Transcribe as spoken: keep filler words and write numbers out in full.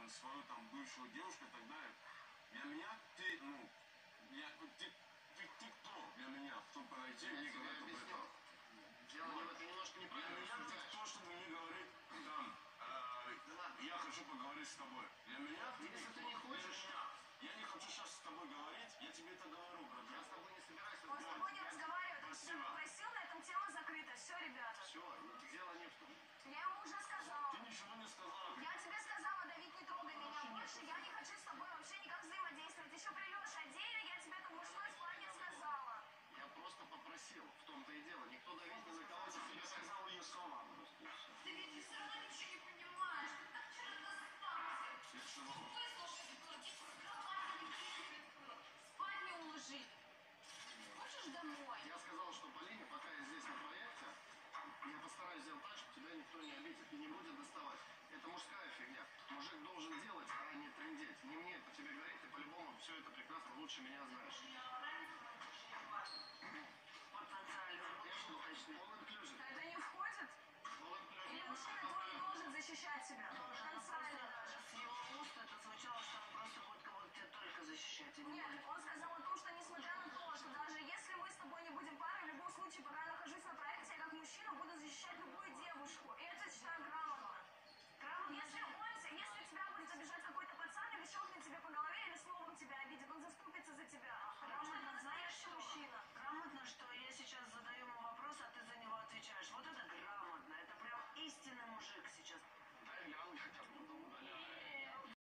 свою там бывшую девушку и так далее. Для меня ты, ну, я, ты, ты, ты кто для меня, кто подойти и мне говорит об этом? Дело вот. Это немножко неправильно. Для меня ты кто, чтобы мне говорить, там, э, я хочу поговорить с тобой. Для меня ты если никто. Ты не хочешь, меня. Я не хочу сейчас с тобой говорить, я тебе это говорю, брат. Я с тобой не собираюсь. Он с тобой не разговаривает, он тебя попросил, на этом тема закрыта. Все, ребята. Все, дело не в том. Я ему уже сказала. Ты ничего не сказала. Я тебе сказала, Давид, не трогай меня больше. Я не хочу с тобой вообще никак взаимодействовать. Еще при Леше отдельно, я тебе это в мужской плане сказала. Я просто попросил, в том-то и дело. Никто давить ни на кого не Я сказал ее слова. Ты ведь все равно ничего не понимаешь. Ты так вчера достался. Я чего? Спать не уложили. Хочешь домой? Я сказал, что Полине, пока я здесь на проекте, я постараюсь сделать так, чтобы тебя никто не обидит и не будет доставать. Это мужская фигня. Мужик должен делать, а не трындеть. Не мне это тебе говорить, ты по-любому все это прекрасно лучше меня знаешь. Это не входит? Или мужчина твой не должен защищать себя? Потенциально даже. С его уст это звучало, что он просто будет кого-то тебя только защищать. Нет, он сказал о том, что несмотря на то, что даже если мы с тобой не будем парой, в любом случае, пока я нахожусь на проекте, я как мужчина буду защищать любую девушку. И это считаю грамотно. Грамотно. Если он, если тебя будет обижать какой-то пацан или щелкнет тебе по голове,